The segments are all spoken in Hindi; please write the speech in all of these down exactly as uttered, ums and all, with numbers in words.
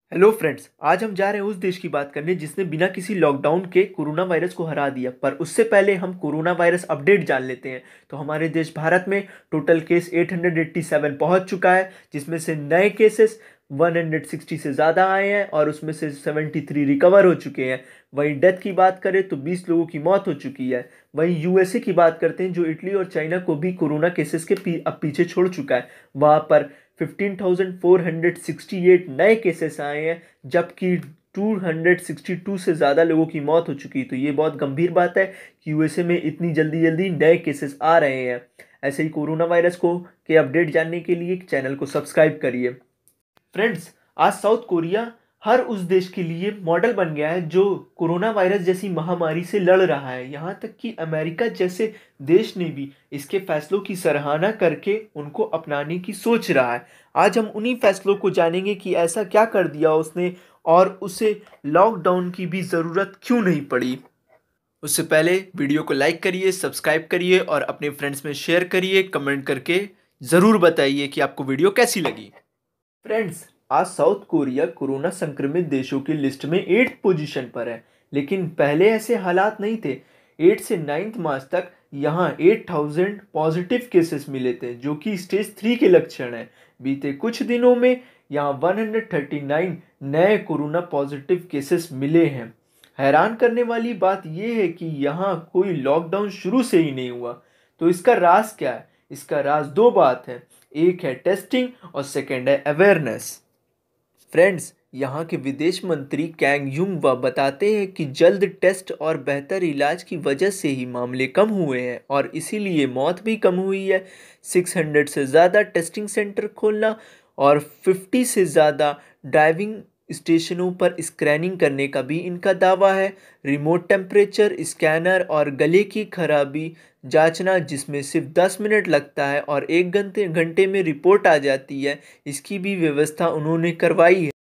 हेलो फ्रेंड्स, आज हम जा रहे हैं उस देश की बात करने जिसने बिना किसी लॉकडाउन के कोरोना वायरस को हरा दिया। पर उससे पहले हम कोरोना वायरस अपडेट जान लेते हैं। तो हमारे देश भारत में टोटल केस आठ सौ सत्तासी पहुंच चुका है, जिसमें से नए केसेस एक सौ साठ से ज़्यादा आए हैं और उसमें से तिहत्तर रिकवर हो चुके हैं। वहीं डेथ की बात करें तो बीस लोगों की मौत हो चुकी है। वहीं यूएसए की बात करते हैं, जो इटली और चाइना को भी कोरोना केसेस के पी, अब पीछे छोड़ चुका है। वहाँ पर पंद्रह हज़ार चार सौ अड़सठ नए केसेस आए हैं, जबकि दो सौ बासठ से ज़्यादा लोगों की मौत हो चुकी है। तो ये बहुत गंभीर बात है कि यूएसए में इतनी जल्दी जल्दी नए केसेस आ रहे हैं। ऐसे ही कोरोना वायरस को के अपडेट जानने के लिए चैनल को सब्सक्राइब करिए। फ्रेंड्स, आज साउथ कोरिया हर उस देश के लिए मॉडल बन गया है जो कोरोना वायरस जैसी महामारी से लड़ रहा है। यहाँ तक कि अमेरिका जैसे देश ने भी इसके फैसलों की सराहना करके उनको अपनाने की सोच रहा है। आज हम उन्हीं फैसलों को जानेंगे कि ऐसा क्या कर दिया उसने और उसे लॉकडाउन की भी ज़रूरत क्यों नहीं पड़ी। उससे पहले वीडियो को लाइक करिए, सब्सक्राइब करिए और अपने फ्रेंड्स में शेयर करिए। कमेंट करके ज़रूर बताइए कि आपको वीडियो कैसी लगी। फ्रेंड्स, आज साउथ कोरिया कोरोना संक्रमित देशों की लिस्ट में एट्थ पोजीशन पर है, लेकिन पहले ऐसे हालात नहीं थे। एट से नाइन्थ मार्च तक यहाँ आठ हज़ार पॉजिटिव केसेस मिले थे, जो कि स्टेज थ्री के लक्षण हैं। बीते कुछ दिनों में यहाँ एक सौ उनतालीस नए कोरोना पॉजिटिव केसेस मिले हैं। हैरान करने वाली बात यह है कि यहाँ कोई लॉकडाउन शुरू से ही नहीं हुआ। तो इसका राज क्या है? इसका राज दो बात है, एक है टेस्टिंग और सेकेंड है अवेयरनेस। फ्रेंड्स, यहाँ के विदेश मंत्री कैंग युंग वा बताते हैं कि जल्द टेस्ट और बेहतर इलाज की वजह से ही मामले कम हुए हैं और इसीलिए मौत भी कम हुई है। छह सौ से ज़्यादा टेस्टिंग सेंटर खोलना और पचास से ज़्यादा ड्राइविंग स्टेशनों पर स्क्रैनिंग करने का भी इनका दावा है। रिमोट टेम्परेचर स्कैनर और गले की खराबी जांचना, जिसमें सिर्फ दस मिनट लगता है और एक घंटे घंटे में रिपोर्ट आ जाती है, इसकी भी व्यवस्था उन्होंने करवाई है।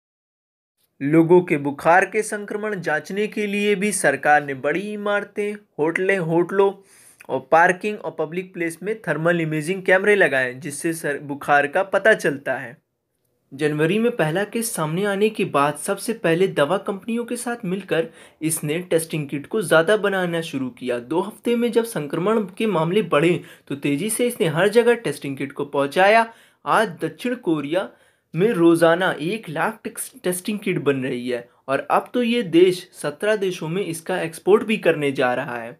लोगों के बुखार के संक्रमण जांचने के लिए भी सरकार ने बड़ी इमारतें, होटलें होटलों और पार्किंग और पब्लिक प्लेस में थर्मल इमेजिंग कैमरे लगाए, जिससे सर बुखार का पता चलता है। जनवरी में पहला केस सामने आने के बाद सबसे पहले दवा कंपनियों के साथ मिलकर इसने टेस्टिंग किट को ज़्यादा बनाना शुरू किया। दो हफ्ते में जब संक्रमण के मामले बढ़े तो तेज़ी से इसने हर जगह टेस्टिंग किट को पहुंचाया। आज दक्षिण कोरिया में रोज़ाना एक लाख टेस्टिंग किट बन रही है और अब तो ये देश सत्रह देशों में इसका एक्सपोर्ट भी करने जा रहा है।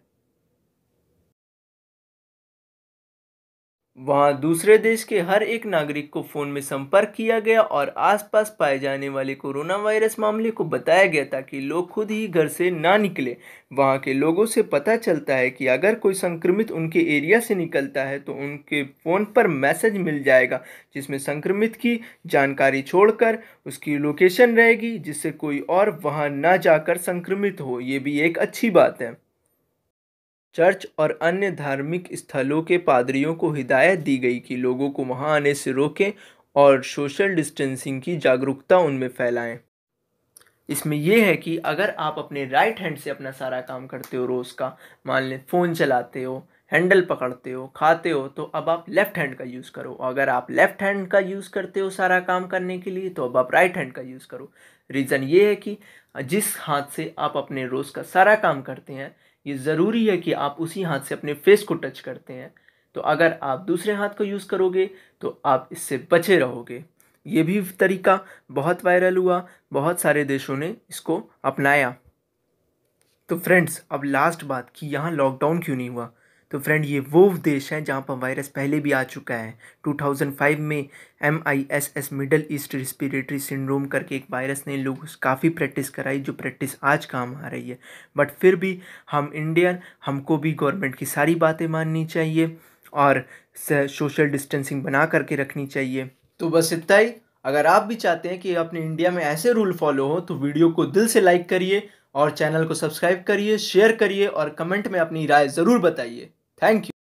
वहाँ दूसरे देश के हर एक नागरिक को फ़ोन में संपर्क किया गया और आसपास पाए जाने वाले कोरोना वायरस मामले को बताया गया ताकि लोग खुद ही घर से ना निकले। वहाँ के लोगों से पता चलता है कि अगर कोई संक्रमित उनके एरिया से निकलता है तो उनके फ़ोन पर मैसेज मिल जाएगा, जिसमें संक्रमित की जानकारी छोड़कर उसकी लोकेशन रहेगी, जिससे कोई और वहाँ ना जाकर संक्रमित हो। ये भी एक अच्छी बात है। चर्च और अन्य धार्मिक स्थलों के पादरियों को हिदायत दी गई कि लोगों को वहां आने से रोकें और सोशल डिस्टेंसिंग की जागरूकता उनमें फैलाएं। इसमें यह है कि अगर आप अपने राइट हैंड से अपना सारा काम करते हो रोज़ का, मान लें फ़ोन चलाते हो, हैंडल पकड़ते हो, खाते हो, तो अब आप लेफ़्ट हैंड का यूज़ करो। अगर आप लेफ़्ट हैंड का यूज़ करते हो सारा काम करने के लिए, तो अब आप राइट हैंड का यूज़ करो। रीज़न ये है कि जिस हाथ से आप अपने रोज़ का सारा काम करते हैं, ये ज़रूरी है कि आप उसी हाथ से अपने फेस को टच करते हैं। तो अगर आप दूसरे हाथ को यूज़ करोगे तो आप इससे बचे रहोगे। ये भी तरीका बहुत वायरल हुआ, बहुत सारे देशों ने इसको अपनाया। तो फ्रेंड्स, अब लास्ट बात कि यहाँ लॉकडाउन क्यों नहीं हुआ। तो फ्रेंड, ये वो देश है जहाँ पर वायरस पहले भी आ चुका है। दो हज़ार पाँच में M I S S Middle East respiratory syndrome करके एक वायरस ने लोग काफ़ी प्रैक्टिस कराई, जो प्रैक्टिस आज काम आ रही है। बट फिर भी हम इंडियन, हमको भी गवर्नमेंट की सारी बातें माननी चाहिए और सोशल डिस्टेंसिंग बना करके रखनी चाहिए। तो बस इतना ही। अगर आप भी चाहते हैं कि अपने इंडिया में ऐसे रूल फॉलो हो तो वीडियो को दिल से लाइक करिए और चैनल को सब्सक्राइब करिए, शेयर करिए और कमेंट में अपनी राय ज़रूर बताइए। Thank you.